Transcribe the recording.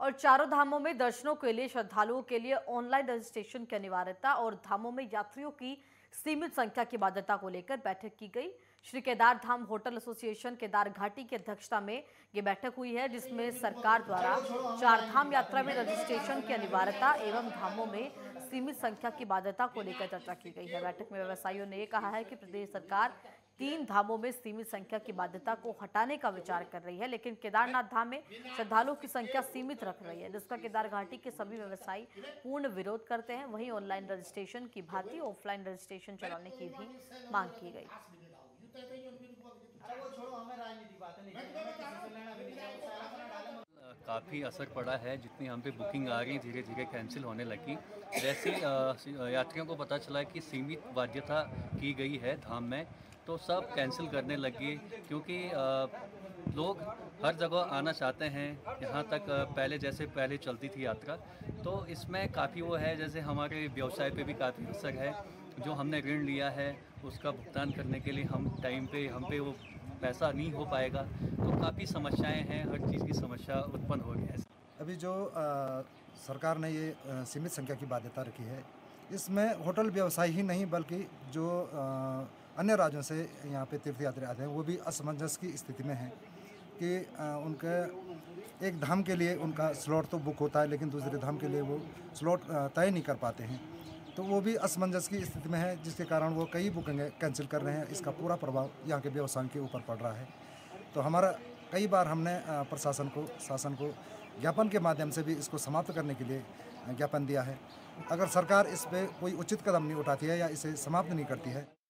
और चारों धामों में दर्शनों के लिए श्रद्धालुओं के लिए ऑनलाइन रजिस्ट्रेशन की अनिवार्यता और धामों में यात्रियों की सीमित संख्या की बाध्यता को लेकर बैठक की गई। श्री केदार धाम होटल एसोसिएशन केदार घाटी की अध्यक्षता में ये बैठक हुई है, जिसमें सरकार द्वारा चार धाम यात्रा में रजिस्ट्रेशन की अनिवार्यता एवं धामों में सीमित संख्या की बाध्यता को लेकर चर्चा की गई है। बैठक में व्यवसायियों ने कहा है कि प्रदेश सरकार 3 धामों में सीमित संख्या की बाध्यता को हटाने का विचार कर रही है, लेकिन केदारनाथ धाम में श्रद्धालुओं की संख्या सीमित रख रही है, जिसका केदार घाटी के सभी व्यवसायी पूर्ण विरोध करते हैं। वहीं ऑनलाइन रजिस्ट्रेशन की भांति ऑफलाइन रजिस्ट्रेशन चलाने की भी मांग की गई। काफ़ी असर पड़ा है। जितनी हम पे बुकिंग आ रही धीरे धीरे कैंसिल होने लगी। जैसे यात्रियों को पता चला कि सीमित बाध्यता की गई है धाम में, तो सब कैंसिल करने लगे, क्योंकि लोग हर जगह आना चाहते हैं। यहाँ तक पहले चलती थी यात्रा, तो इसमें काफ़ी वो है, जैसे हमारे व्यवसाय पे भी काफ़ी असर है। जो हमने ऋण लिया है उसका भुगतान करने के लिए हम पे वो पैसा नहीं हो पाएगा, तो काफ़ी समस्याएं हैं, हर चीज़ की समस्या उत्पन्न हो गई है। अभी जो सरकार ने ये सीमित संख्या की बाध्यता रखी है, इसमें होटल व्यवसाय ही नहीं बल्कि जो अन्य राज्यों से यहाँ पे तीर्थयात्री आते हैं वो भी असमंजस की स्थिति में हैं कि उनके एक धाम के लिए उनका स्लॉट तो बुक होता है, लेकिन दूसरे धाम के लिए वो स्लॉट तय नहीं कर पाते हैं, तो वो भी असमंजस की स्थिति में है, जिसके कारण वो कई बुकिंगें कैंसिल कर रहे हैं। इसका पूरा प्रभाव यहाँ के व्यवसाय के ऊपर पड़ रहा है। तो हमारा कई बार हमने शासन को ज्ञापन के माध्यम से भी इसको समाप्त करने के लिए ज्ञापन दिया है। अगर सरकार इस पर कोई उचित कदम नहीं उठाती है या इसे समाप्त नहीं करती है